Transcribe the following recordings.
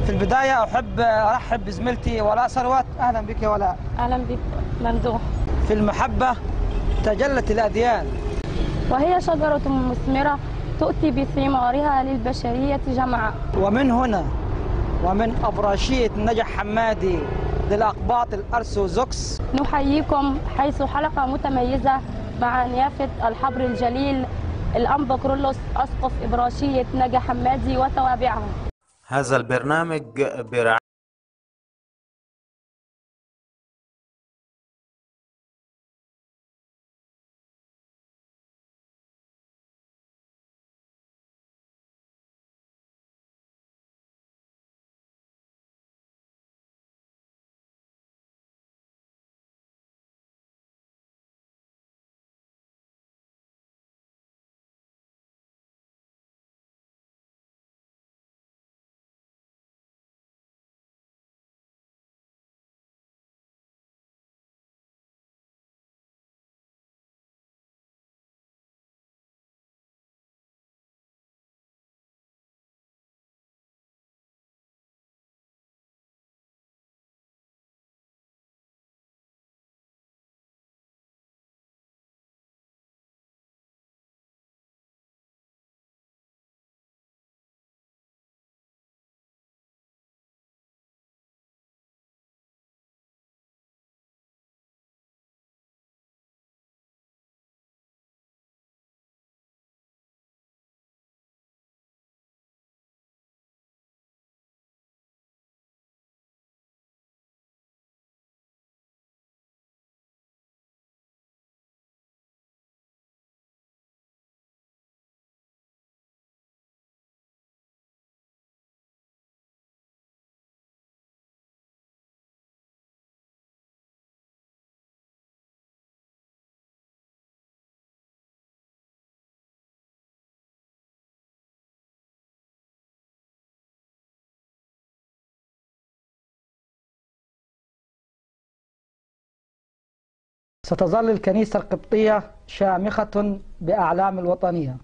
في البداية أحب أرحب بزميلتي ولاء ثروت. أهلا بك يا ولاء. أهلا بك ممدوح. في المحبة تجلت الأديان، وهي شجرة مثمرة تؤتي بثمارها للبشرية جمعاء. ومن هنا ومن أبراشية نجح حمادي للأقباط الأرثوذكس نحييكم حيث حلقة متميزة مع نيافة الحبر الجليل الأنبا كرولوس أسقف إبراشية نجح حمادي وتوابعها. هذا البرنامج برعاية ستظل الكنيسة القبطية شامخة بأعلام الوطنية.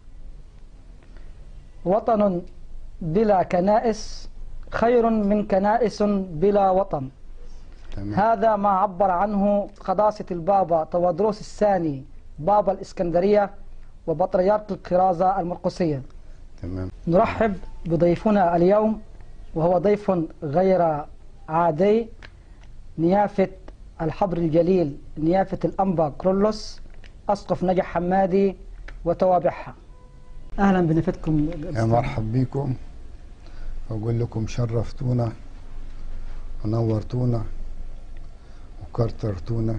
وطن بلا كنائس خير من كنائس بلا وطن. هذا ما عبر عنه قداسة البابا تودروس الثاني بابا الإسكندرية وبطريرك الكرازة المرقسية. نرحب بضيفنا اليوم وهو ضيف غير عادي، نيافة الحبر الجليل نيافة الأنبا كرولوس أسقف نجح حمادي وتوابعها. أهلا بنيافتكم. يا مرحب بكم، أقول لكم شرفتونا ونورتونا وكرترتونا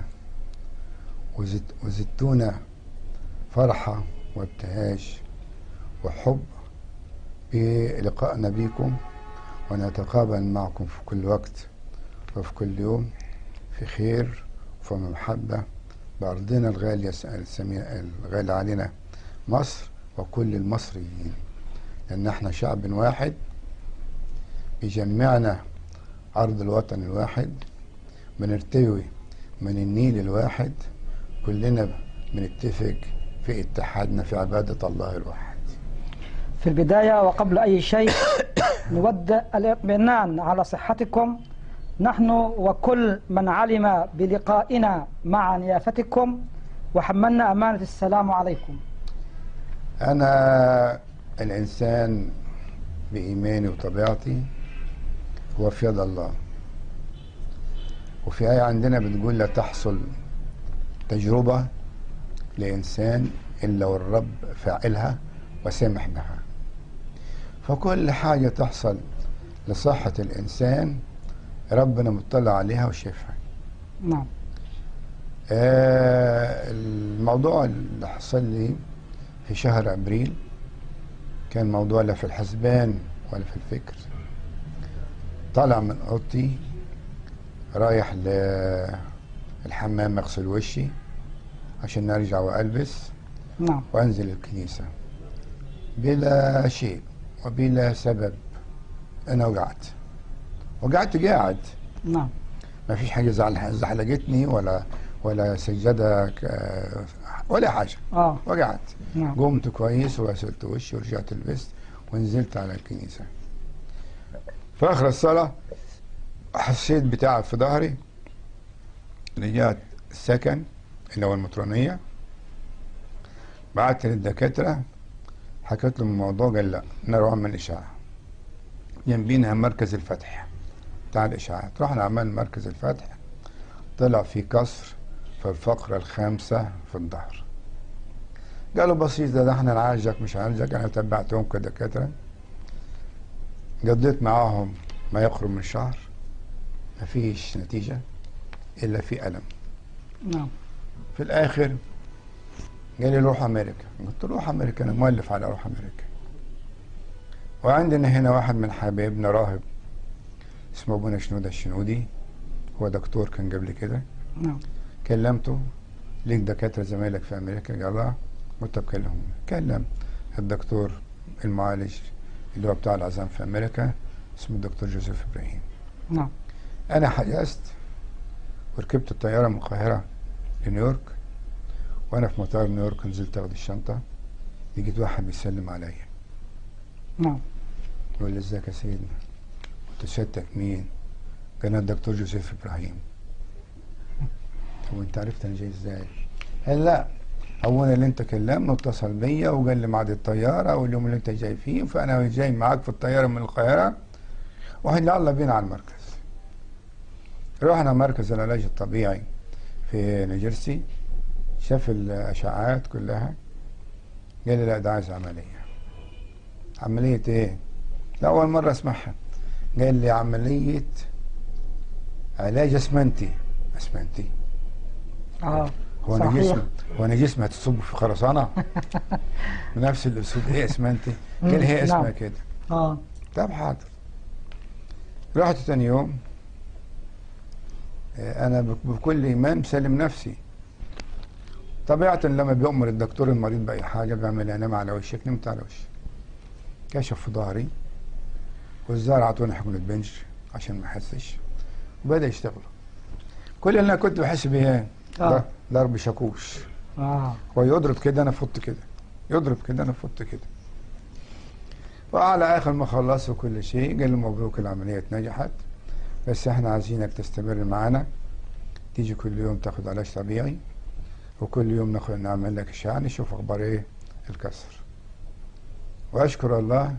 وزدتونا فرحة وابتهاج وحب بلقائنا بكم، ونتقابل معكم في كل وقت وفي كل يوم في خير وفي محبة بأرضنا الغالية الغالية علينا مصر وكل المصريين، لأن احنا شعب واحد بيجمعنا أرض الوطن الواحد، بنرتوي من النيل الواحد، كلنا بنتفق في اتحادنا في عبادة الله الواحد. في البداية وقبل أي شيء نود الاطمئنان على صحتكم نحن وكل من علم بلقائنا مع نيافتكم، وحملنا أمانة السلام عليكم. أنا الإنسان بإيماني وطبيعتي هو في يد الله، وفي آية عندنا بتقول لا تحصل تجربة لإنسان إلا والرب فاعلها وسامح بها. فكل حاجة تحصل لصحة الإنسان ربنا مطلع عليها وشايفها. نعم. الموضوع اللي حصل لي في شهر أبريل كان موضوع لا في الحسبان ولا في الفكر. طالع من أوضتي رايح للحمام أغسل وشي عشان أرجع وألبس. نعم. وأنزل الكنيسة بلا شيء وبلا سبب. أنا وقعدت قاعد. نعم. ما فيش حاجة زحلقتني ولا سجادة ولا حاجة. وقعدت. نعم. قمت كويس وغسلت وشي ورجعت لبست ونزلت على الكنيسة. في آخر الصلاة حسيت بتعب في ظهري. رجعت السكن اللي هو المطرانية، بعت للدكاترة، حكيت لهم الموضوع، قال لا نروح نعمل إشعاع. جنبينا مركز الفتح بتاع الإشعاعات، رحنا عملنا مركز الفتح، طلع في كسر في الفقرة الخامسة في الظهر. قالوا بسيط، ده احنا نعالجك مش هنعالجك. انا تبعتهم كدكاترة، قضيت معاهم ما يقرب من شهر، مفيش نتيجة إلا في ألم. نعم. في الآخر قال لي روح أمريكا. قلت له روح أمريكا؟ أنا مؤلف على روح أمريكا. وعندنا هنا واحد من حبايبنا راهب اسمه أبونا شنودة الشنودي، هو دكتور كان قبل كده. نعم. كلمته، ليك دكاترة زمايلك في أمريكا؟ قال لا. قلت طب كلمهم. كلم الدكتور المعالج اللي هو بتاع العظام في أمريكا، اسمه الدكتور جوزيف إبراهيم. نعم. أنا حجزت وركبت الطيارة من القاهرة لنيويورك، وأنا في مطار نيويورك نزلت أخد الشنطة، لقيت واحد بيسلم عليا. نعم. يقول لي ازيك يا سيدنا؟ قلت سيادتك مين؟ قال الدكتور جوزيف إبراهيم. طب وأنت عرفت أنا جاي إزاي؟ قال لا، هو أنا اللي أنت كلمني اتصل بيا وقال لي ميعاد الطيارة واليوم اللي أنت جاي فيه، فأنا جاي معاك في الطيارة من القاهرة، وإحنا يلا بينا على المركز. رحنا مركز العلاج الطبيعي في نيوجيرسي، شاف الاشعاعات كلها، قال لي لا ده عايز عمليه. عمليه ايه؟ لا اول مره اسمعها. قال لي عمليه علاج اسمنتي. اسمنتي؟ هو انا جسمي هتصب في خرسانه؟ بنفس الاسلوب. ايه اسمنتي؟ قال هي اسمها نعم. كده. اه طب حاضر. رحت تاني يوم، انا بكل ايمان مسلم نفسي. طبيعة لما بيؤمر الدكتور المريض بأي حاجة بيعمل انام على وشك، نمت على وشي. كشف في ظهري، والزار عطوني حقنة بنج عشان ما احسش، وبدأ يشتغلوا. كل اللي انا كنت بحس بيه ضرب شاكوش. هو يضرب كده انا فت كده، يضرب كده انا فت كده. وعلى اخر ما خلصوا كل شيء قال لي مبروك العملية نجحت، بس احنا عايزينك تستمر معانا، تيجي كل يوم تاخد علاج طبيعي، وكل يوم نعمل لك اشعه نشوف اخبار ايه الكسر. واشكر الله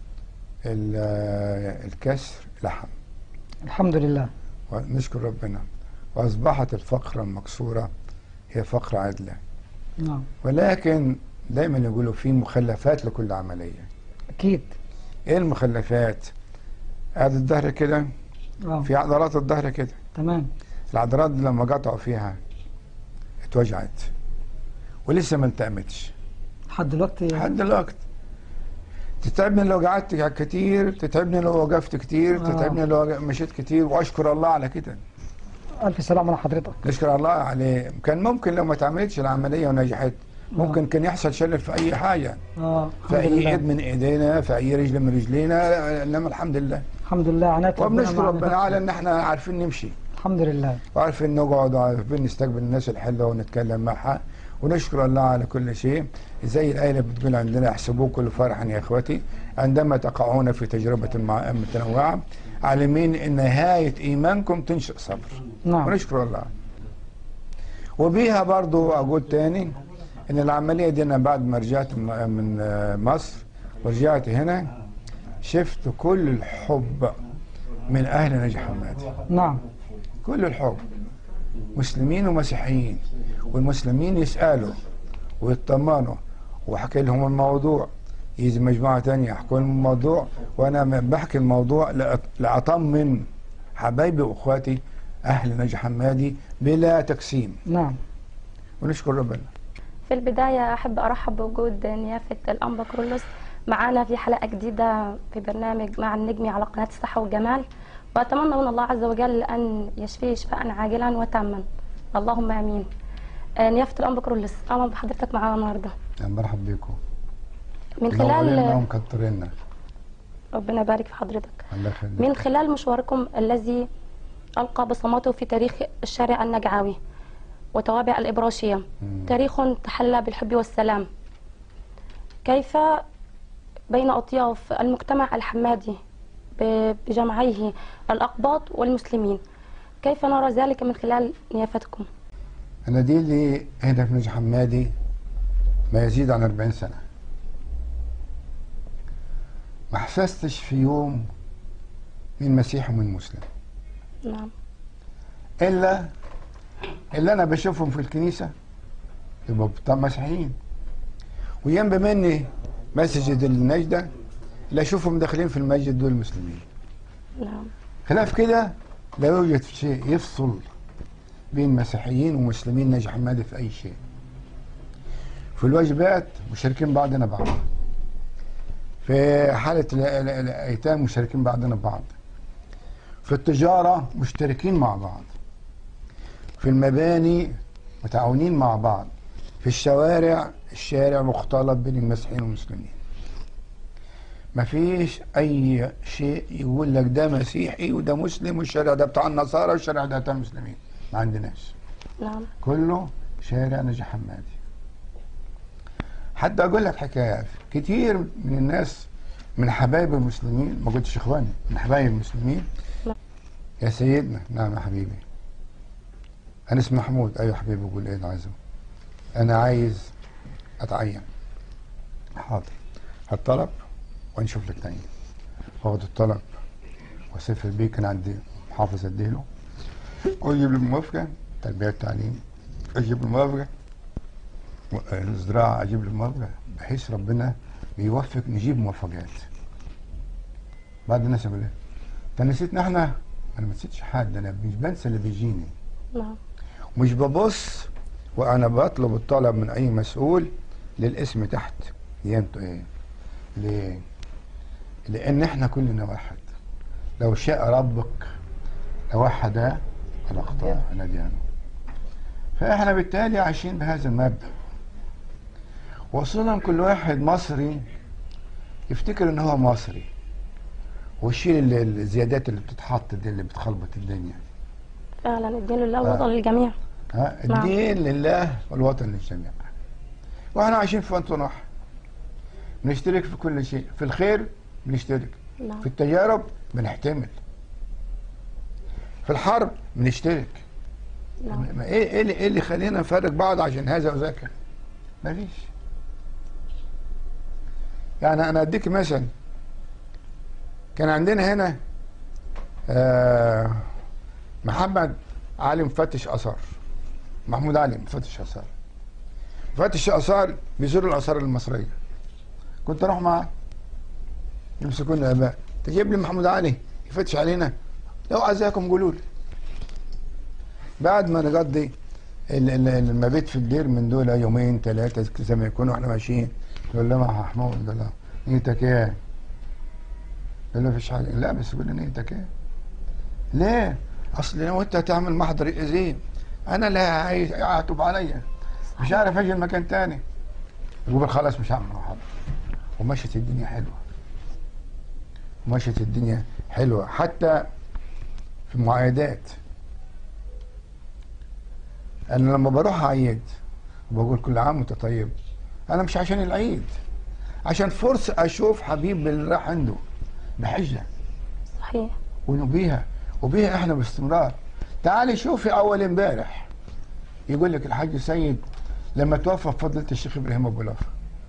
الكسر لحم. الحمد لله. ونشكر ربنا. واصبحت الفقره المكسوره هي فقره عادله. نعم. ولكن دايما يقولوا في مخلفات لكل عمليه. اكيد. ايه المخلفات؟ قاعد الظهر كده، في عضلات الظهر كده. تمام. العضلات لما قطعوا فيها اتوجعت ولسه ما التأمتش لحد دلوقتي. لحد دلوقتي. تتعبني لو قعدت كتير، تتعبني لو وقفت كتير، تتعبني لو مشيت كتير، واشكر الله على كده. الف سلامة على حضرتك. نشكر الله عليه. كان ممكن لو ما تعملتش العملية ونجحت ممكن كان يحصل شلل في اي حاجة، في اي ايد من ايدينا، في اي رجل من رجلينا، انما الحمد لله. الحمد لله. عناية وبنشكر ربنا على ان احنا عارفين نمشي. الحمد لله. وعارفين نقعد، وعارفين نستقبل الناس الحلوه ونتكلم معها، ونشكر الله على كل شيء. زي الآية اللي بتقول عندنا احسبوا كل فرحا يا اخوتي عندما تقعون في تجربة متنوعة، عالمين ان نهاية ايمانكم تنشئ صبر. نعم. ونشكر الله. وبيها برضو اقول تاني ان العملية دي انا بعد ما رجعت من مصر ورجعت هنا شفت كل الحب من اهل نجي حمادي. نعم. كل الحب، مسلمين ومسيحيين، والمسلمين يسألوا ويطمنوا، وحكي لهم الموضوع، يجي مجموعة تانية يحكوا لهم الموضوع، وأنا بحكي الموضوع لأطمن حبايبي وأخواتي أهل نجي حمادي بلا تقسيم. نعم. ونشكر ربنا. في البداية أحب أرحب بوجود نيافة الأنبا كرولوس معنا في حلقة جديدة في برنامج مع النجمي على قناة الصحة والجمال، وأتمنى من الله عز وجل أن يشفيه شفاء عاجلا وتاما، اللهم آمين. نيافة الأنبا كرولوس، أهلا بحضرتك معانا النهارده. مرحبا بكم. من خلال ومكترينا. ربنا يبارك في حضرتك. الله يخليك. من خلال مشواركم الذي ألقى بصماته في تاريخ الشارع النجعاوي وتوابع الإبراشية، تاريخ تحلى بالحب والسلام، كيف بين أطياف المجتمع الحمادي بجمعيه الأقباط والمسلمين. كيف نرى ذلك من خلال نيافتكم؟ أنا دي اللي هنا في نجع حمادي ما يزيد عن 40 سنة، ما حسستش في يوم من مسيحي ومن مسلم، نعم. إلا اللي أنا بشوفهم في الكنيسة يبقوا بتوع مسيحيين، وجنب مني مسجد النجدة اللي أشوفهم داخلين في المسجد دول مسلمين. نعم. خلاف كده لا يوجد شيء يفصل بين مسيحيين ومسلمين نجع حمادي في أي شيء. في الواجبات مشاركين بعضنا بعض، في حالة الأيتام مشاركين بعضنا بعض، في التجارة مشتركين مع بعض، في المباني متعاونين مع بعض، في الشارع مختلط بين المسيحيين والمسلمين. مفيش أي شيء يقول لك ده مسيحي وده مسلم والشارع ده بتاع النصارى والشارع ده بتاع المسلمين، ما عندناش. نعم. كله شارع نجع حمادي. حتى أقول لك حكاية، كتير من الناس من حبايب المسلمين، ما قلتش إخواني، من حبايب المسلمين، يا سيدنا. نعم يا حبيبي. أنا اسمي محمود. أيوة حبيبي. بقول إيه عايزه؟ أنا عايز أتعين. حاضر، هالطلب ونشوف لك تعيين. واخد الطلب واسافر بيه، كان عندي محافظ اديله واجيب له الموافقه، تربيه التعليم اجيب له الموافقه، الزراعه اجيب له الموافقه، بحيث ربنا بيوفق نجيب موافقات. بعد الناس يقول ايه؟ انت نسيتنا احنا؟ انا ما نسيتش حد، انا مش بنسى اللي بيجيني. نعم. مش ببص وانا بطلب الطلب من اي مسؤول للاسم تحت قيمته ايه. ليه؟ لان احنا كلنا واحد. لو شاء ربك لوحد الاخطاء ناديانه. فاحنا بالتالي عايشين بهذا المبدأ. وصولا كل واحد مصري يفتكر ان هو مصري، ويشيل الزيادات اللي بتتحط دي اللي بتخلبط الدنيا. فعلا الدين لله والوطن للجميع. الدين لله والوطن للجميع. واحنا عايشين في وطن واحد، بنشترك في كل شيء، في الخير بنشترك، نعم. في التجارب بنحتمل، في الحرب بنشترك. نعم. ايه اللي خلينا نفرق بعض عشان هذا وذاك؟ مفيش. يعني انا اديك مثل. كان عندنا هنا محمد علي مفتش اثار، محمود علي مفتش اثار. مفتش اثار بيزور الاثار المصريه، كنت اروح معاه يمسكونا اباء، تجيب لي محمود علي يفتش علينا؟ لو عايزاكم قولوا لي. بعد ما نقضي المبيت في الدير من دول يومين ثلاثه زي ما يكونوا احنا ماشيين، يقول له محمود، قال له نيتك ايه؟ قال له مفيش حاجه. لا بس قول لي نيتك ايه؟ ليه؟ اصل لو انت هتعمل محضر يأذيه انا اللي هيعتب عليا، مش عارف اجي المكان تاني. يقول خلاص مش هعمل محضر. ومشت الدنيا حلوه، ومشت الدنيا حلوه حتى في المعايدات. انا لما بروح اعيد وبقول كل عام وانت طيب، انا مش عشان العيد، عشان فرصه اشوف حبيب اللي راح عنده بحجه. صحيح. وبيها احنا باستمرار. تعالي شوفي اول امبارح يقول لك الحاج سيد لما توفى فضيله الشيخ ابراهيم ابو الوفا،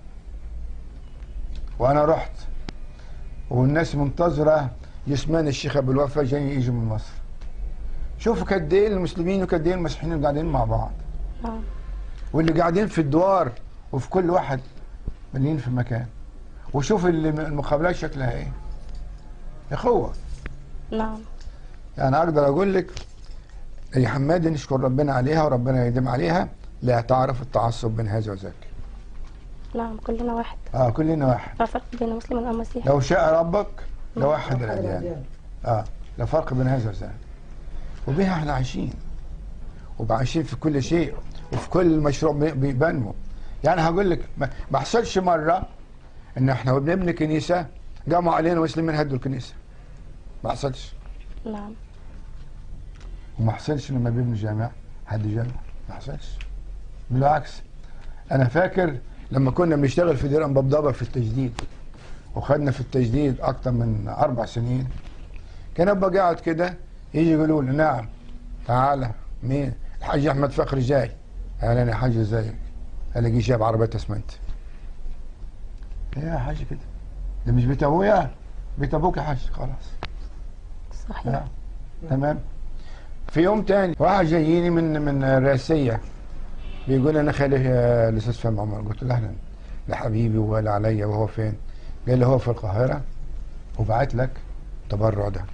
وانا رحت والناس منتظره جسمان الشيخ ابو الوفا جاي يجي من مصر. شوفوا قد ايه المسلمين وقد ايه المسيحيين اللي قاعدين مع بعض، واللي قاعدين في الدوار وفي كل واحد مليين في مكان. وشوف المقابلات شكلها ايه، اخوه. نعم. يعني اقدر اقول لك يا حمادي نشكر ربنا عليها وربنا يديم عليها، لا تعرف التعصب بين هذا وذاك. نعم كلنا واحد. كلنا واحد. لا فرق بين مسلم او مسيحي. لو شاء ربك لوحد الاديان. لا فرق بين هذا وذاك. وبها احنا عايشين، وعايشين في كل شيء وفي كل مشروع بيبنوا. يعني هقول لك ما حصلش مره ان احنا وبنبني كنيسه قاموا علينا مسلمين هدوا الكنيسه. ما حصلش. نعم. وما حصلش لما بيبنوا جامع حد جامع، ما حصلش. بالعكس، انا فاكر لما كنا بنشتغل في دير انبابضبه في التجديد، وخدنا في التجديد اكتر من 4 سنين، كان ابقى قاعد كده يجي يقولوا لي نعم تعالى مين؟ الحاج احمد فخري جاي. اهلا يا حاج ازيك؟ الاقيه جايب عربيه اسمنت. ايه يا حاج كده؟ ده مش بيت ابويا؟ بيت ابوك يا حاج. خلاص صحيح. تمام. في يوم تاني واحد جاييني من الرئاسيه بيقول انا خالي الاستاذ فهمي عمر. قلت له اهلا، ده حبيبي ولا عليا. وهو فين؟ قال لي هو في القاهره وبعت لك تبرع ده.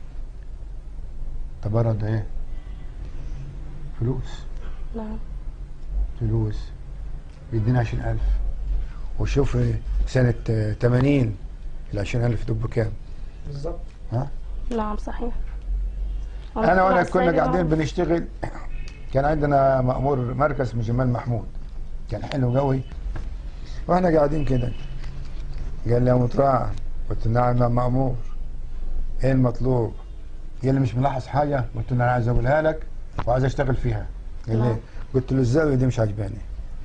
تبرع ده ايه؟ فلوس. نعم. فلوس بيدينا 20,000. وشوف سنه 80 ال 20,000 دول بكام؟ بالظبط. ها؟ نعم صحيح. انا وانا كنا قاعدين بنشتغل، كان عندنا مأمور مركز اسمه جمال محمود، كان حلو قوي. واحنا قاعدين كده قال لي يا مطران. قلت نعم يا مأمور. ايه المطلوب؟ قال لي مش ملاحظ حاجه؟ قلت له انا عايز اقولها لك وعايز اشتغل فيها. قال لي قلت له الزاويه دي مش عجباني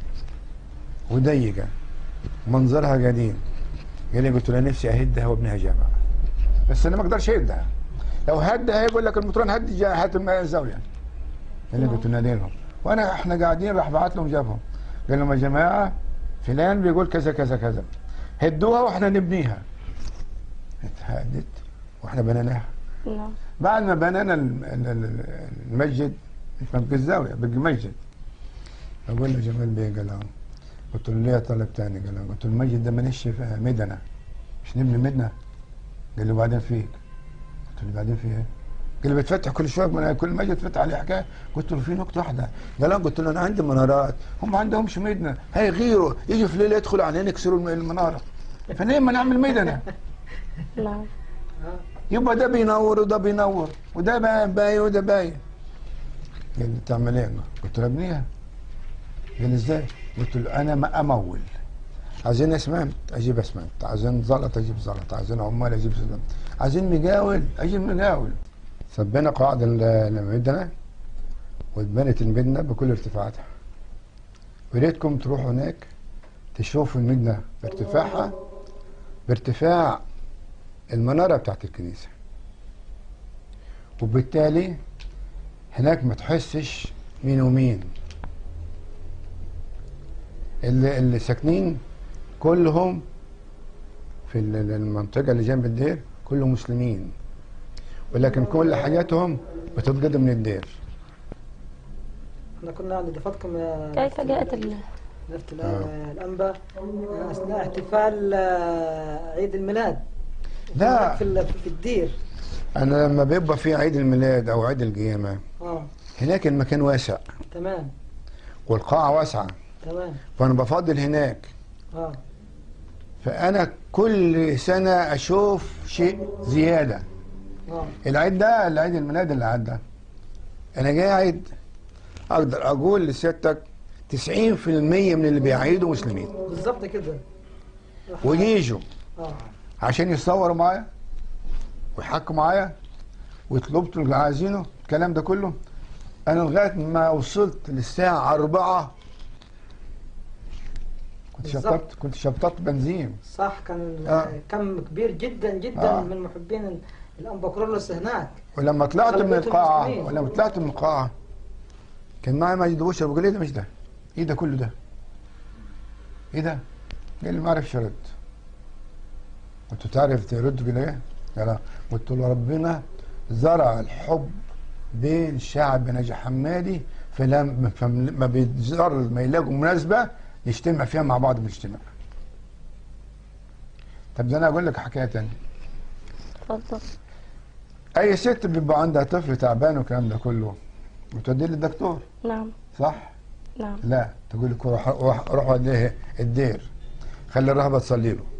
وضيقه ومنظرها قديم. قال لي قلت له نفسي اهدها وابنها جامعه، بس انا ما اقدرش اهدها. لو هدها هيقول لك المطران هدي هات الزاويه. قال لي قلت له ناديلهم. وانا احنا قاعدين راح بعت لهم جابهم. قال لهم يا جماعه فلان بيقول كذا كذا كذا، هدوها واحنا نبنيها. اتهدت واحنا بنيناها. نعم. بعد ما بنينا المسجد ما بقى الزاويه بقى مسجد. اقول له جمال بيه قال له. قلت له ليه طلب تاني؟ قال له قلت له المسجد ده ماليش مدنه، مش نبني مدنه. قال لي وبعدين فيك؟ قلت له بعدين فيه ايه؟ قال لي بتفتح كل شويه كل مسجد تفتح عليه حكايه. قلت له في نقطه واحده. قال لا. قلت له انا عندي منارات، هم ما عندهمش مدنه، هيغيروا يجوا في الليل يدخلوا علينا يكسروا المناره، فليه ما نعمل مدنه؟ نعم. يبقى ده بينور وده بينور وده باين وده باين. قال لي تعمل ايه؟ قلت له ابنيها. قال لي ازاي؟ قلت له انا ما امول. عايزين اسمنت اجيب اسمنت، عايزين زلط اجيب زلط، عايزين عمال اجيب زلط، عايزين مجاول اجيب مجاول. ثبنا قواعد المدنه واتبنت المدنه بكل ارتفاعاتها. وريتكم تروحوا هناك تشوفوا المدنه بارتفاعها بارتفاع المناره بتاعت الكنيسه. وبالتالي هناك ما تحسش مين ومين. اللي ساكنين كلهم في المنطقه اللي جنب الدير كلهم مسلمين، ولكن كل حاجاتهم بتتقدم من الدير. احنا كنا عند ضيفتكم كيف جاءت نفت الأنبا أثناء احتفال عيد الميلاد. لا في الدير. أنا لما بيبقى في عيد الميلاد أو عيد القيامة هناك المكان واسع. تمام. والقاعة واسعة. تمام. فأنا بفضل هناك. فأنا كل سنة أشوف شيء زيادة. العيد ده العيد الميلاد اللي عدى أنا قاعد أقدر أقول لسيادتك 90% من اللي بيعيدوا مسلمين. بالظبط كده. ويجوا عشان يصوروا معايا ويحكوا معايا ويطلبوا اللي عايزينه الكلام ده كله. انا لغايه ما وصلت للساعه 4 كنت شبطت بنزين. صح. كان كم كبير جدا جدا من محبين الانبا كرولوس هناك. ولما طلعت من القاعه كان معي ماجد بوشر بقول ايه ده؟ مش ده، ايه ده كله ده؟ ايه ده؟ قال لي ما اعرفش ارد. قلت له تعرف ترد كده ايه؟ قال قلت له ربنا زرع الحب بين شعب نجا حمادي فلما بيزر ما يلاقوا مناسبه نجتمع فيها مع بعض بنجتمع. طب ده انا اقول لك حكايه ثانيه. اتفضل. اي ست بيبقى عندها طفل تعبان والكلام ده كله بتوديه للدكتور. نعم. صح؟ نعم. لا تقول لك روح وديه الدير، خلي الرهبه تصلي له.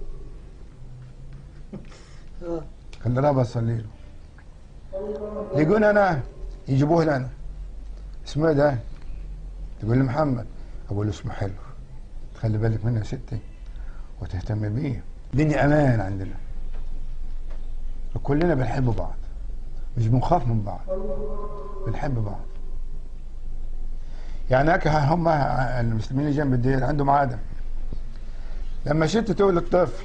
خلي الرهبه تصلي له. يقول انا يجيبوه لنا. اسمه ايه ده؟ تقول لي محمد. اقول له اسمه حلو، تخلي بالك منه يا ستي وتهتم بيه. الدنيا امان عندنا وكلنا بنحب بعض، مش بنخاف من بعض، بنحب بعض. يعني هم المسلمين اللي جنب الدير عندهم عاده لما ست تولد طفل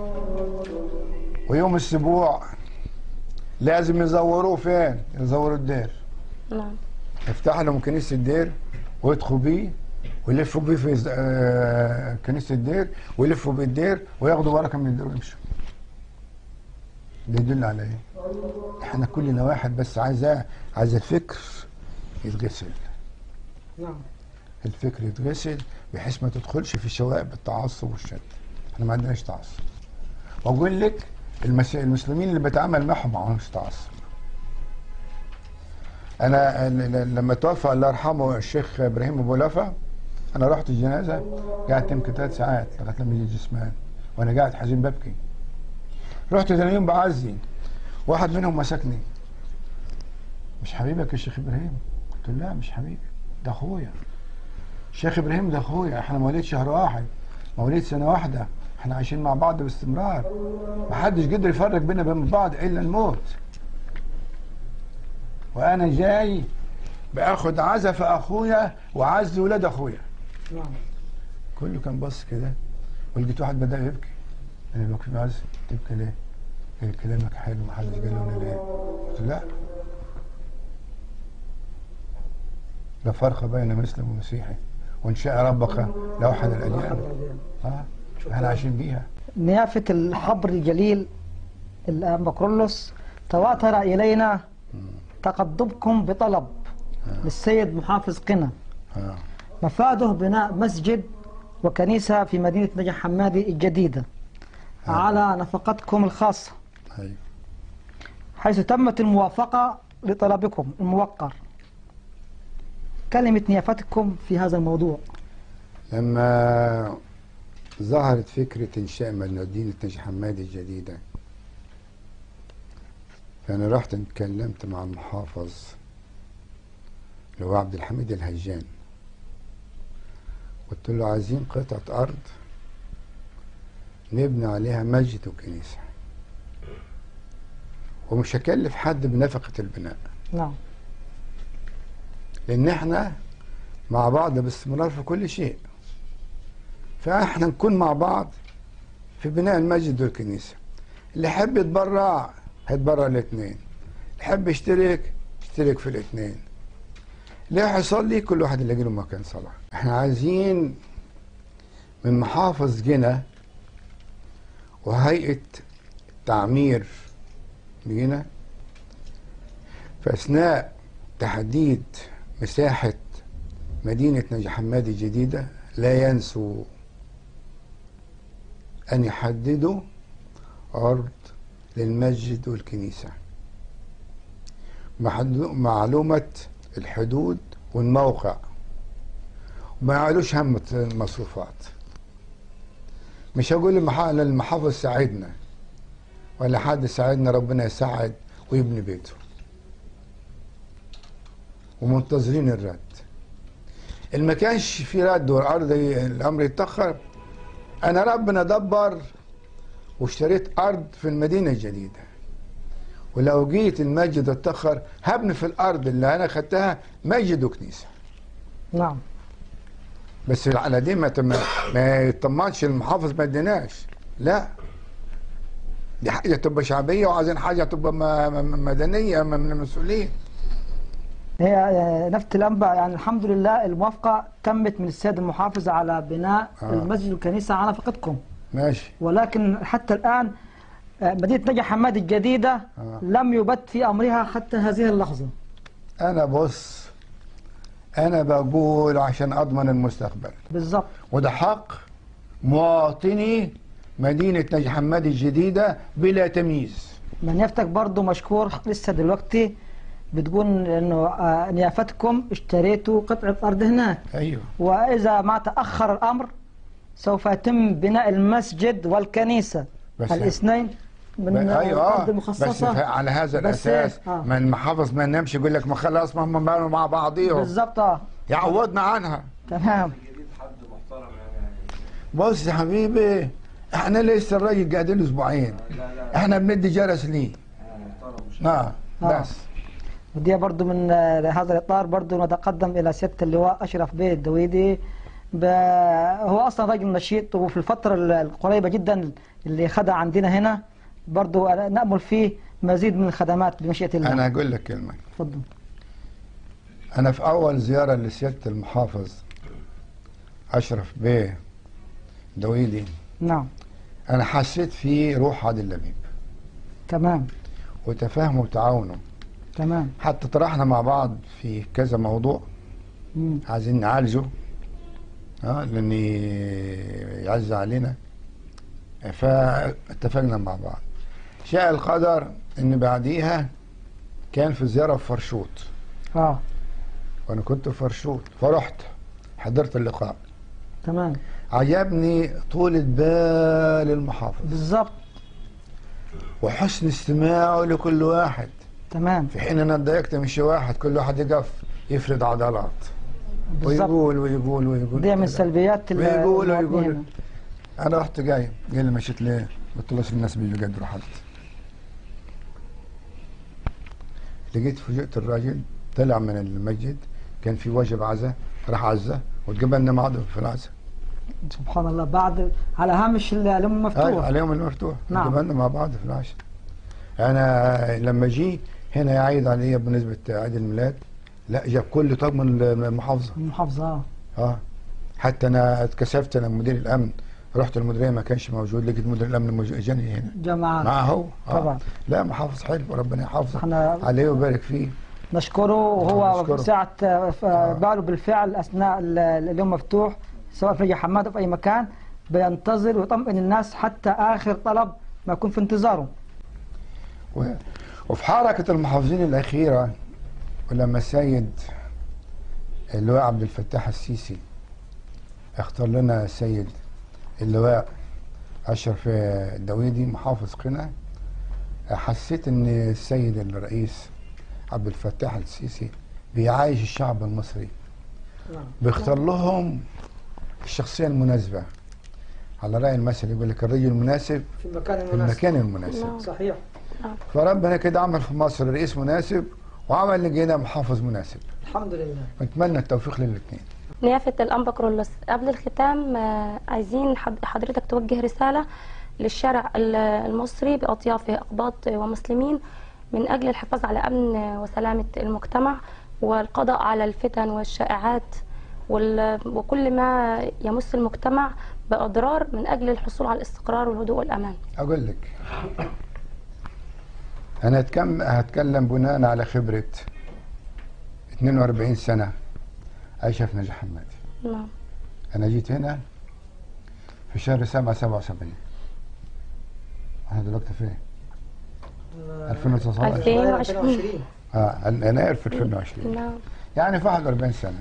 ويوم السبوع لازم يزوروه فين؟ يزوروا الدير. نعم. يفتح لهم كنيسة الدير ويدخلوا بيه ويلفوا بيه في كنيسة الدير ويلفوا بالدير وياخدوا بركة من الدير ويمشوا. ده يدل على ايه؟ احنا كلنا واحد، بس عايز الفكر يتغسل. نعم. الفكر يتغسل بحيث ما تدخلش في شوائب التعصب والشد. احنا ما عندناش تعصب. واقول لك المسلمين اللي بتعامل معهم ما عندهمش تعصب. انا لما توفى الله يرحمه الشيخ ابراهيم ابو لفا، انا رحت الجنازه قعدت يمكن 3 ساعات لغايه لما يجي الجثمان وانا قاعد حزين ببكي. رحت ثاني يوم بعزي، واحد منهم مسكني، مش حبيبك يا شيخ ابراهيم؟ قلت له لا مش حبيبي، ده اخويا. الشيخ ابراهيم ده اخويا، احنا مواليد شهر واحد، مواليد سنه واحده، احنا عايشين مع بعض باستمرار، محدش قدر يفرق بينا وبين بعض الا الموت. وانا جاي باخد عزف اخويا وعز ولاد اخويا. نعم. كله كان بص كده، ولقيت واحد بدا يبكي. انا ببكي بعز، تبكي ليه؟ قال كلامك حلو محدش قال له ليه؟ قلت لا، لا فرق بين مسلم ومسيحي، وان شاء ربك لوحد الاديان. احنا عايشين بيها. نيافة الحبر الجليل الأنبا كرولوس، تواتر إلينا تقدمكم بطلب للسيد محافظ قنا مفاده بناء مسجد وكنيسة في مدينة نجع حمادي الجديدة على نفقتكم الخاصة، حيث تمت الموافقة لطلبكم الموقر. كلمة نيافتكم في هذا الموضوع. لما ظهرت فكرة إنشاء مدينة نجع حمادي الجديدة، فأنا رحت اتكلمت مع المحافظ اللي هو عبد الحميد الهجان، قلت له عايزين قطعة أرض نبني عليها مسجد وكنيسة، ومش هكلف حد بنفقة البناء. نعم. لأن احنا مع بعض باستمرار في كل شيء، فاحنا نكون مع بعض في بناء المسجد والكنيسة. اللي يحب يتبرع هيتبرع الاثنين، اللي يحب يشترك في الاثنين، اللي هيصلي كل واحد يلاقي له مكان صلاة. احنا عايزين من محافظ جنة وهيئة التعمير بجنة في أثناء تحديد مساحة مدينة نجع حمادي الجديدة لا ينسوا أن يحددوا أرض للمسجد والكنيسة، معلومة الحدود والموقع، وما يعلوش هم المصروفات. مش هقول للمحافظ ساعدنا ولا حد ساعدنا، ربنا يساعد ويبني بيته، ومنتظرين الرد. ما كانش في رد والارض الامر يتاخر، انا ربنا دبر واشتريت ارض في المدينه الجديده، ولو جيت المسجد اتاخر هبني في الارض اللي انا خدتها مسجد وكنيسه. نعم. بس على دي ما يطمنش المحافظ ما اديناش، لا، دي حاجه تبقى شعبيه، وعايزين حاجه تبقى مدنيه من المسؤولين. هي نفة الأنبا يعني الحمد لله الموافقة تمت من السيد المحافظ على بناء المسجد والكنيسة على نفقتكم. ماشي. ولكن حتى الآن مدينة نجع حمادي الجديدة لم يبت في أمرها حتى هذه اللحظة. أنا بص، أنا بقول عشان أضمن المستقبل. بالظبط. وده حق مواطني مدينة نجع حمادي الجديدة بلا تمييز. من يفتك برضه مشكور لسه دلوقتي بتقول انه نيافتكم اشتريتوا قطعة ارض هناك. ايوه. واذا ما تاخر الامر سوف يتم بناء المسجد والكنيسة الاثنين من الارض المخصصة. بس على هذا الاساس ما المحافظ ما نمشي يقول لك ما خلاص ما هم بنوا مع بعضيهم. بالظبط. يعوضنا عنها. تمام. بص يا حبيبي، احنا لسه الراجل قاعدين له اسبوعين، احنا بندي جرس ليه. بس ودي برضو من هذا الإطار برضو نتقدم إلى سيادة اللواء أشرف بيه الدويدي هو اصلا راجل نشيط، وفي الفتره القريبه جدا اللي خدها عندنا هنا برضو نأمل فيه مزيد من الخدمات بمشيئة الله. انا هقول لك كلمه. اتفضل. انا في اول زياره لسياده المحافظ اشرف بيه دويلي، نعم. انا حسيت فيه روح عادل لبيب، تمام. وتفاهمه وتعاونه. تمام. حتى طرحنا مع بعض في كذا موضوع عايزين نعالجه، لان يعز علينا، فاتفقنا مع بعض. شاء القدر ان بعديها كان في زياره في فرشوط، وانا كنت في فرشوط، فرحت حضرت اللقاء. تمام. عجبني طولة بال المحافظ بالظبط، وحسن استماعه لكل واحد. تمام. في حين انا اتضايقت مش واحد، كل واحد يقف يفرد عضلات بالظبط. ويقول دي من سلبيات ويقول. انا رحت جاي، قال لي مشيت ليه؟ قلت له الناس بيجوا يقدروا حد. لقيت فوجئت الراجل طلع من المسجد، كان في واجب عزاء، راح عزاء وتقابلنا مع بعض في العزاء. سبحان الله، بعد على هامش اليوم المفتوح. ايوه على اليوم المفتوح. نعم. تقابلنا مع بعض في العشاء. انا لما جي هنا يعيد علي بمناسبه عيد الميلاد، لا جاب كل طقم المحافظه. المحافظه حتى انا اتكسفت، انا مدير الامن رحت المديريه ما كانش موجود، لقيت مدير الامن جاني هنا جماعه معه. طبعا. لا محافظ حلو، ربنا يحافظه احنا عليه ويبارك فيه. نشكره، وهو ساعة باله بالفعل اثناء اليوم مفتوح، سواء في حماد او في اي مكان، بينتظر ويطمئن الناس حتى اخر طلب ما يكون في انتظاره. وفي حركه المحافظين الاخيره، ولما السيد اللواء عبد الفتاح السيسي اختار لنا السيد اللواء اشرف الدويدي محافظ قنا، حسيت ان السيد الرئيس عبد الفتاح السيسي بيعايش الشعب المصري، بيختار لهم الشخصيه المناسبه. على راي المثل يقول لك الرجل المناسب في المكان المناسب. في المكان المناسب. صحيح. فربنا كده عمل في مصر رئيس مناسب، وعمل لقينا محافظ مناسب. الحمد لله. نتمنى التوفيق للاثنين. نيافة الأنبا كرولوس، قبل الختام عايزين حضرتك توجه رسالة للشارع المصري بأطيافه، أقباط ومسلمين، من أجل الحفاظ على أمن وسلامة المجتمع والقضاء على الفتن والشائعات وكل ما يمس المجتمع بأضرار، من أجل الحصول على الاستقرار والهدوء والأمان. أقول لك، أنا هتكلم بناء على خبرة 42 سنة عايشة في نجع حمادي. نعم. أنا جيت هنا في شهر 7/77. أنا دلوقتي فين؟ 2020. يناير في 2020. نعم. يعني في 41 سنة.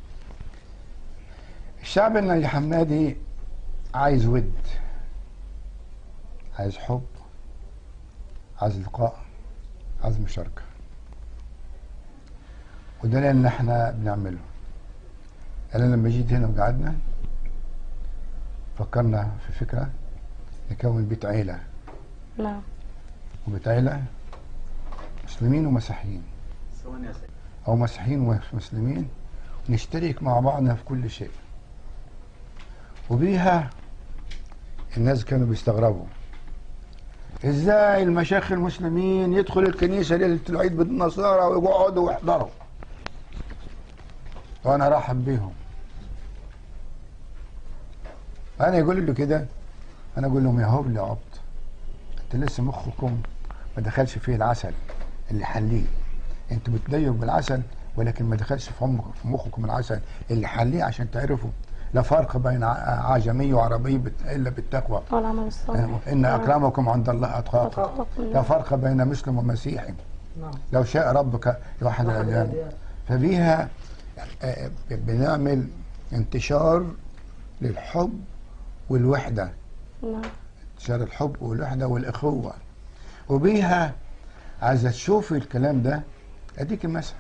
الشعب النجع حمادي عايز ود، عايز حب، عايز لقاء، عايز مشاركة، وده اللي احنا بنعمله. انا لما جيت هنا وقعدنا فكرنا في فكرة نكون بيت عيلة. نعم. وبيت عيلة مسلمين ومسيحيين، او مسيحيين ومسلمين، نشترك مع بعضنا في كل شيء. وبيها الناس كانوا بيستغربوا ازاي المشايخ المسلمين يدخل الكنيسة ليلة العيد بالنصارى ويقعدوا ويحضروا، وانا رحب بيهم. انا يقول له كده، انا اقول لهم يا هبل يا عبد، انت لسه مخكم ما دخلش فيه العسل اللي حليه. انتوا بتضيقوا بالعسل ولكن ما دخلش في مخكم العسل اللي حليه، عشان تعرفوا لا فرق بين عجمي وعربي الا بالتقوى. والعمل الصالح. ان اكرمكم عند الله اتقاكم. لا فرق بين مسلم ومسيحي. لو شاء ربك يوحد الاديان. فبيها بنعمل انتشار للحب والوحده. نعم. انتشار الحب والوحده والاخوه. وبيها عايزه تشوفي الكلام ده، اديك مثل.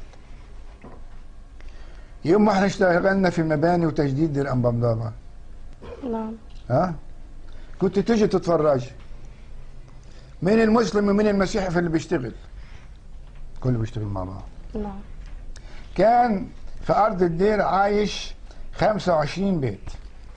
يوم ما احنا اشتغلنا في مباني وتجديد الانبابه، نعم، كنت تيجي تتفرج مين المسلم ومين المسيحي في اللي بيشتغل، كله بيشتغل مع بعض. نعم. كان في ارض الدير عايش 25 بيت،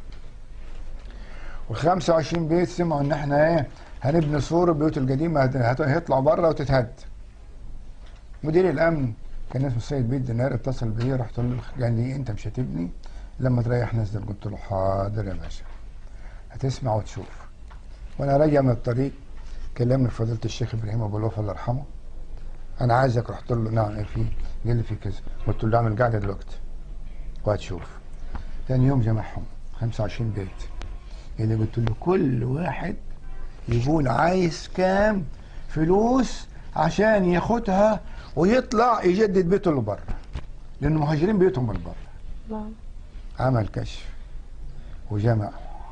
وال25 بيت سمعوا ان احنا ايه هنبني سور البيوت القديمه هيطلعوا بره وتتهد. مدير الامن كان اسمه السيد بيت دينار اتصل بيا، رحت له قال لي انت مش هتبني لما تريح نزل. قلت له حاضر يا باشا، هتسمع وتشوف. وانا راجع من الطريق كلمني فضيله الشيخ ابراهيم ابو الوفا الله يرحمه، انا عايزك. رحت له نعم ايه في؟ قال لي في كذا. قلت له اعمل قاعده دلوقتي وهتشوف. ثاني يوم جمعهم 25 بيت، اللي قلت له كل واحد يقول عايز كام فلوس عشان ياخدها ويطلع يجدد بيته اللي بره، لان المهاجرين بيوتهم من بره. نعم. عمل كشف وجمع،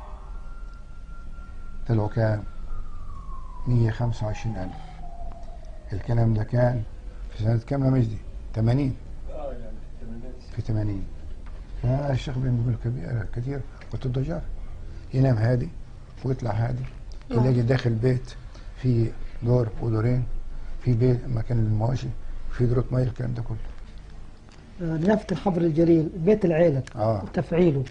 طلعوا كام؟ 125,000. الكلام ده كان في سنة كام يا مجدي؟ 80. في 80. فالشيخ بن بيقول كثير والتجار ينام هادي ويطلع هادي، يلاقي داخل بيت في دور ودورين، في بيت مكان المواشي، في دورة ميه، الكلام ده كله. نيافة الحبر الجليل، بيت العيلة تفعيله.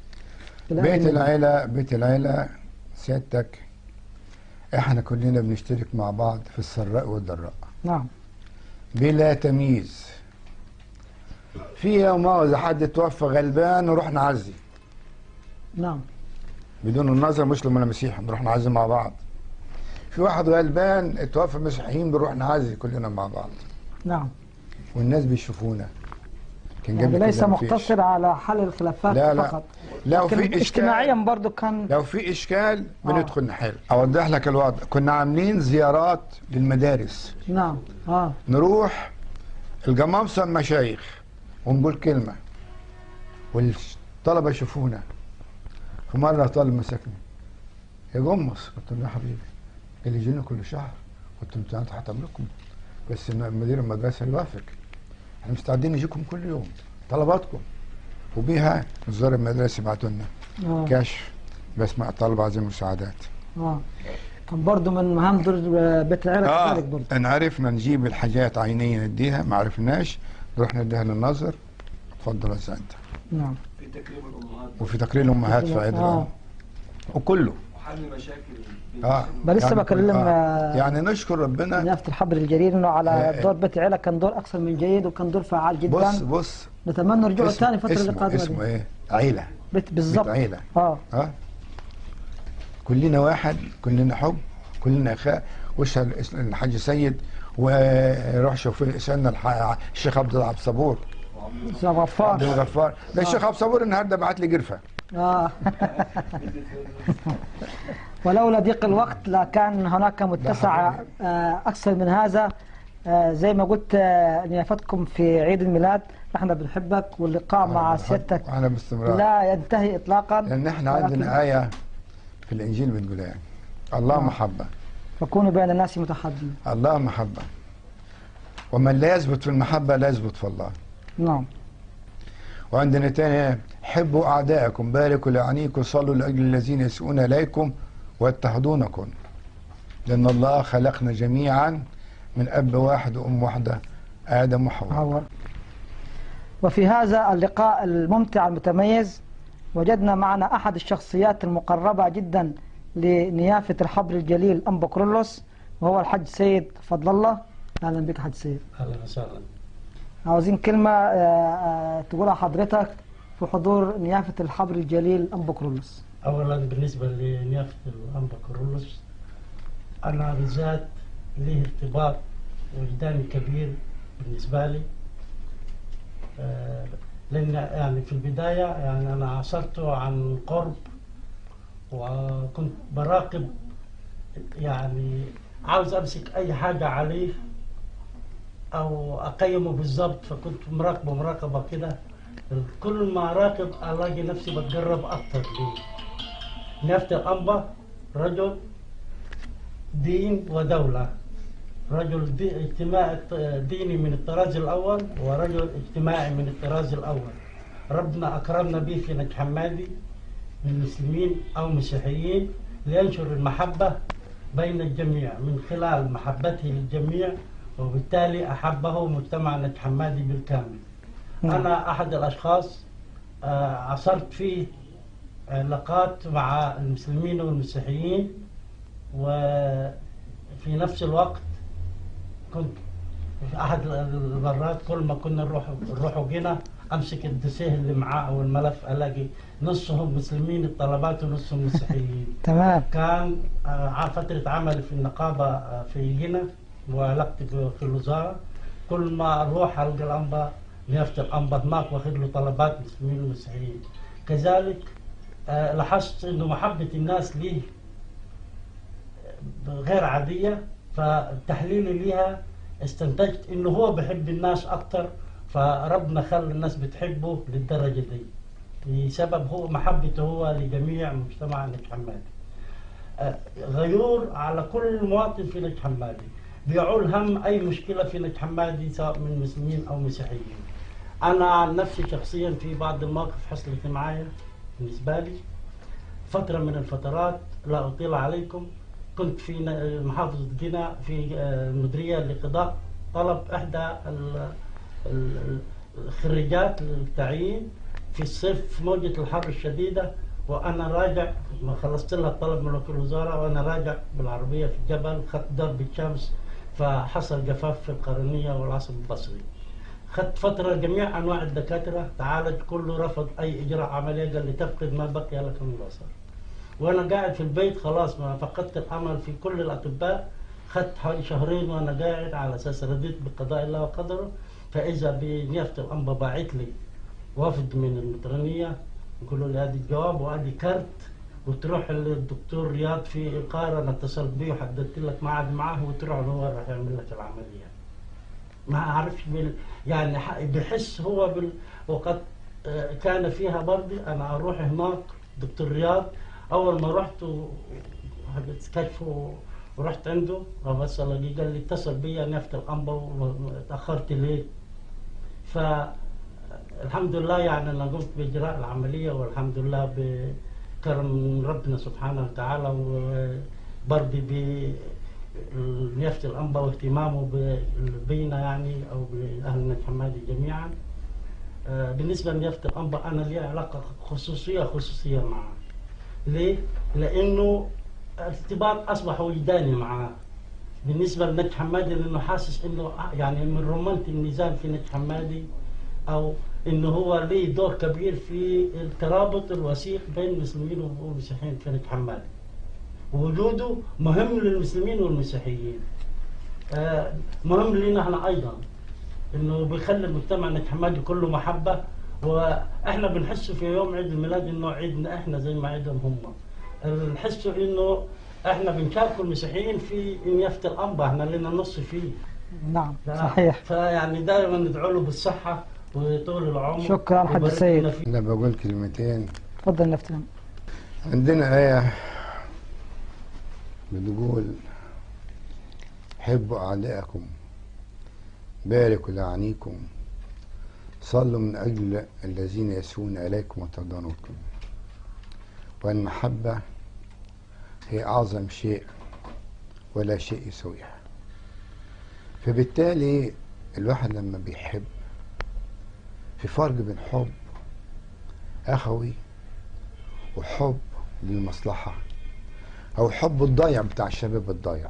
بيت العيلة سيادتك احنا كلنا بنشترك مع بعض في السراء والضراء. نعم. بلا تمييز. في يوم اذا حد توفى غلبان نروح نعزي. نعم. بدون النظر مسلم ولا مسيحي، نروح نعزي مع بعض. في واحد غلبان اتوفى مسيحيين بنروح نعزي كلنا مع بعض. نعم. والناس بيشوفونا. كان يعني ليس مقتصر على حل الخلافات فقط. لو في اشكال اجتماعيا برضه كان لو في اشكال بندخل نحل. اوضح لك الوضع، كنا عاملين زيارات للمدارس. نعم. نروح الجمامسه المشايخ ونقول كلمه والطلبه يشوفونا. في مره طالب مسكني يا جمص، قلت له يا حبيبي، قال لي يجينا كل شهر. قلت له انتوا هتعملكم بس مدير المدرسه يوافق، احنا مستعدين نجيكم كل يوم طلباتكم. وبيها نزار المدرسه يبعتوا لنا كشف بسمع الطلبه عايزين مساعدات. كان برضه من مهام دور بيت العيله كذلك برضه. ان عرفنا نجيب الحاجات عينيه نديها، ما عرفناش نروح نديها للناظر. اتفضل يا سيدي. نعم. في تكريم الامهات. وفي تكريم الامهات في عيد وكله. وحل مشاكل. لسه يعني بكلم يعني نشكر ربنا نيافة الحبر الجليل انه على دور بيت العيله كان دور اكثر من جيد وكان دور فعال جدا. بص نتمنى رجوعه ثاني فتره اللي قادمه. اسمه ايه؟ عيله. بالظبط. بيت عيله. كلنا واحد، كلنا حب، كلنا اخاء. وش الحاج سيد وروح شوف سالنا الشيخ عبد الصبور. عبد الغفار ده الشيخ عبد الصبور النهارده بعت لي قرفه. ولولا ضيق الوقت لكان هناك متسع اكثر من هذا. زي ما قلت نيافتكم في عيد الميلاد نحن بنحبك، واللقاء مع سيادتك على باستمرار لا ينتهي اطلاقا. لان احنا عندنا ايه في الانجيل بتقول يعني الله محبه فكونوا بين الناس متحابين. الله محبه، ومن لا يثبت في المحبه لا يثبت في الله. نعم. وعندنا تاني حبوا اعدائكم، باركوا لعنيكم، صلوا لاجل الذين يسيئون اليكم ويضطهدونكم، لان الله خلقنا جميعا من اب واحد وام واحده ادم وحواء. وفي هذا اللقاء الممتع المتميز وجدنا معنا احد الشخصيات المقربه جدا لنيافه الحبر الجليل انبا كرولوس، وهو الحاج سيد فضل الله. اهلا بك حاج سيد. اهلا وسهلا. عاوزين كلمه تقولها حضرتك في حضور نيافه الحبر الجليل انبا كرولوس. اولا بالنسبه لنيافه الانبا كرولوس، انا بالذات ليه ارتباط وجداني كبير بالنسبه لي، لان يعني في البدايه يعني انا عاصرته عن قرب، وكنت براقب يعني عاوز امسك اي حاجه عليه او اقيمه بالظبط، فكنت مراقبه مراقبه كده. كل ما اراقب الاقي نفسي بتقرب اكتر ليه. نيافة الانبا رجل دين ودوله، رجل ديني من الطراز الاول ورجل اجتماعي من الطراز الاول. ربنا اكرمنا به في نجح حمادي من مسلمين او مسيحيين لينشر المحبه بين الجميع من خلال محبته للجميع، وبالتالي احبه مجتمع نجح حمادي بالكامل. انا احد الاشخاص عاصرت فيه علاقات مع المسلمين والمسيحيين، وفي نفس الوقت كنت في أحد المرات كل ما كنا نروح وجينا أمسك الدسيه اللي معاه أو الملف ألاقي نصهم مسلمين الطلبات ونصهم مسيحيين. تمام. كان فترة عملي في النقابة في جنة وعلاقتي في الوزارة، كل ما أروح ألقى الأنبا نيافة الأنبا هناك واخد له طلبات مسلمين ومسيحيين. كذلك لاحظت إنه محبة الناس ليه غير عادية، فتحليلي ليها استنتجت إنه هو بحب الناس أكتر، فربنا خلى الناس بتحبه للدرجة دي بسبب هو محبته هو لجميع مجتمع نجع حمادي. غيور على كل مواطن في نجع حمادي، بيعول هم أي مشكلة في نجع حمادي سواء من مسلمين أو مسيحيين. أنا عن نفسي شخصيا في بعض المواقف حصلت معايا بالنسبة لي فترة من الفترات لا أطيل عليكم، كنت في محافظة جنة في المديرية لقضاء طلب إحدى الخريجات للتعيين في الصيف في موجة الحر الشديدة، وأنا راجع ما خلصت لها الطلب من وكيل الوزارة وأنا راجع بالعربية في الجبل، خدت ضربة شمس فحصل جفاف في القرنية والعصب البصري. خدت فترة جميع أنواع الدكاترة تعالج، كله رفض أي إجراء عملية، قال لي تفقد ما بقي لك من البصر. وأنا قاعد في البيت خلاص ما فقدت الأمل في كل الأطباء. خدت حوالي شهرين وأنا قاعد على أساس رديت بقضاء الله وقدره، فإذا بنيافة الأنبا باعت لي وفد من المطرانية يقولوا لي هذه الجواب وهذه كارت وتروح للدكتور رياض في إقارة، أنا اتصلت بيه وحددت لك موعد معاه وتروح هو راح يعمل لك العملية. ما أعرفش يعني بحس هو وقد كان فيها برضه أنا أروح هناك دكتور رياض. أول ما رحت كشفه ورحت عنده بس قال لي اتصل بيا نيافة الأنبا وتأخرت ليه؟ فالحمد لله يعني أنا قمت بإجراء العملية والحمد لله بكرم ربنا سبحانه وتعالى وبرضه بنيافة الأنبا واهتمامه بينا يعني أو بأهل نجع حمادي جميعا. بالنسبة لنيافة الأنبا أنا لي علاقة خصوصية معه. ليه؟ لأنه ارتباط أصبح وجداني معاه بالنسبة لنجع حمادي، لأنه حاسس إنه يعني من رمانة الميزان في نجع حمادي، أو إنه هو ليه دور كبير في الترابط الوثيق بين المسلمين والمسيحيين في نجع حمادي. وجوده مهم للمسلمين والمسيحيين، مهم لنا احنا أيضا، إنه بيخلي المجتمع نجع حمادي كله محبة، واحنا بنحس في يوم عيد الميلاد انه عيدنا احنا زي ما عيدهم هم. نحس انه احنا بنشاركوا المسيحيين في نيافة الأنبا، احنا لنا نص فيه. نعم صحيح. فيعني دائما ندعو له بالصحة وطول العمر. شكرا حاج سيد. أنا بقول كلمتين. تفضل نفتهم. عندنا آية بتقول حبوا أعداءكم باركوا لأعنيكم صلوا من أجل الذين يسوون إليكم وتضانوكم، والمحبة هي أعظم شيء ولا شيء يسويها. فبالتالي الواحد لما بيحب في فرق بين حب أخوي وحب للمصلحة أو حب الضايع بتاع الشباب الضايع.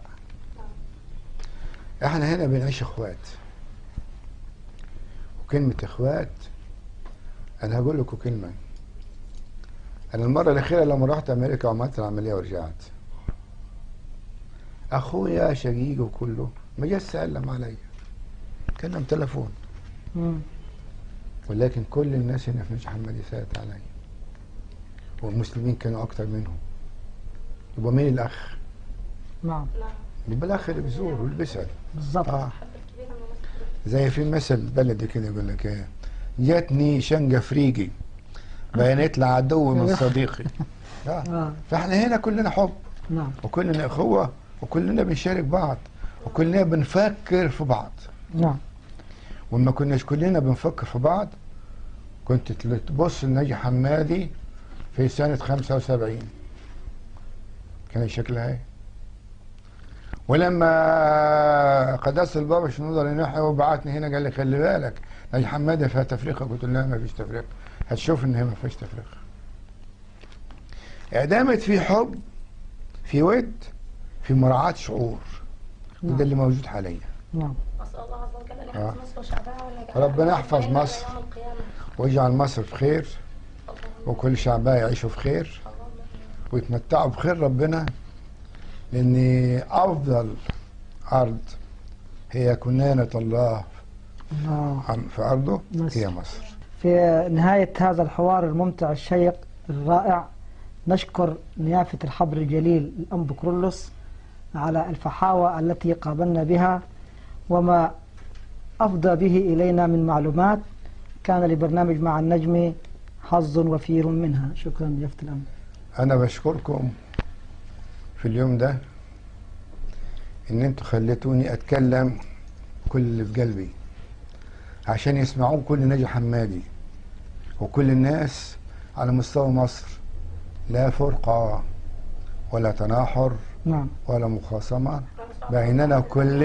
احنا هنا بنعيش اخوات، وكلمة اخوات انا هقول لكم كلمة. انا المرة الاخيرة لما رحت امريكا وعملت العملية ورجعت، اخويا شقيقي وكله ما جاش سلم عليا، كلم تليفون، ولكن كل الناس هنا في نجع حمادي سالت عليا، والمسلمين كانوا اكتر منهم. يبقى مين الاخ؟ نعم يبقى الاخ اللي بيزور واللي بيسأل. بالظبط. زي في مثل بلدي كده يقول لك ايه، جاتني شنقة فريقي بينت لي عدو من صديقي. فاحنا هنا كلنا حب، نعم، وكلنا اخوة، وكلنا بنشارك بعض، وكلنا بنفكر في بعض. نعم. وما كناش كلنا بنفكر في بعض كنت تبص لنجع حمادي في سنة 75 كان شكلها ايه. ولما قداسة البابا شنودة ينحي وبعتني هنا قال لي خلي بالك نجع حمادي فيها تفرقة، قلت له لا ما فيش تفرقة، هتشوف ان هي ما فيهاش تفرقه. اعدامت في حب، في ود، في مراعاة شعور. نعم. وده اللي موجود حاليا. نعم. أسأل الله عز وجل أن يحفظ مصر وشعبها وأن يجعلها ربنا يحفظ آمنة مصر. إلى يوم القيامة. ويجعل مصر في خير، وكل شعبها يعيشوا في خير ويتمتعوا بخير ربنا، لأن أفضل أرض هي كنانة الله نعم. في أرضه مصر. هي مصر. في نهاية هذا الحوار الممتع الشيق الرائع نشكر نيافة الحبر الجليل الأنبا كرولوس على الفحاوة التي قابلنا بها وما أفضى به إلينا من معلومات كان لبرنامج مع النجم حظ وفير منها. شكرا نيافة الأنبا. أنا بشكركم في اليوم ده إن أنتوا خليتوني أتكلم كل اللي في قلبي عشان يسمعون كل ناجي حمادي وكل الناس على مستوى مصر، لا فرقة ولا تناحر نعم. ولا مخاصمة بيننا،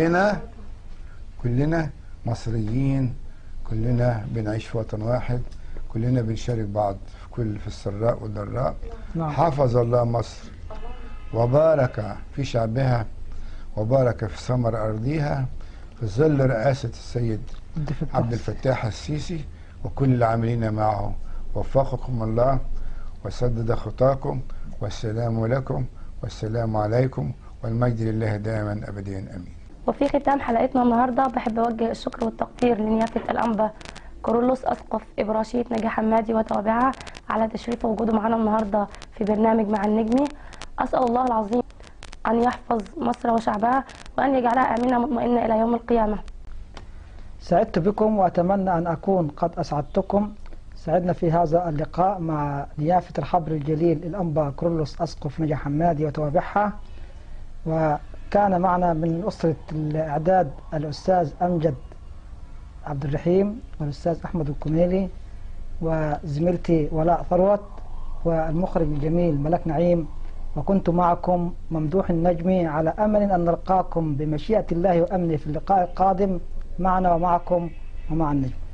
كلنا مصريين، كلنا بنعيش في وطن واحد، كلنا بنشارك بعض في السراء والضراء. نعم. حفظ الله مصر وبارك في شعبها وبارك في ثمر أرضها في ظل رئاسة السيد عبد الفتاح السيسي وكل العاملين معه. وفقكم الله وسدد خطاكم، والسلام لكم والسلام عليكم، والمجد لله دائما أبديا آمين. وفي ختام حلقتنا النهارده بحب اوجه الشكر والتقدير لنيافة الأنبا كرولوس أسقف إبراشية ناجي حمادي وتوابعها على تشريف وجوده معنا النهارده في برنامج مع النجمي. أسأل الله العظيم أن يحفظ مصر وشعبها وأن يجعلها آمنة مطمئنة إلى يوم القيامة. سعدت بكم وأتمنى أن أكون قد أسعدتكم. سعدنا في هذا اللقاء مع نيافة الحبر الجليل الأنبا كرولوس أسقف ناجي حمادي وتوابعها، وكان معنا من أسرة الإعداد الأستاذ أمجد عبد الرحيم والأستاذ أحمد الكميلي وزميلتي ولاء ثروت والمخرج الجميل ملك نعيم، وكنت معكم ممدوح النجمي على أمل أن نلقاكم بمشيئة الله وأمنه في اللقاء القادم معنا ومعكم ومع النجم.